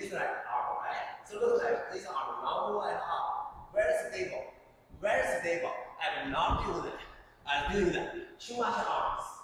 is like arm, right? So look like this arm, not move at all. Very stable, and not do that. Doing that. Too much arms.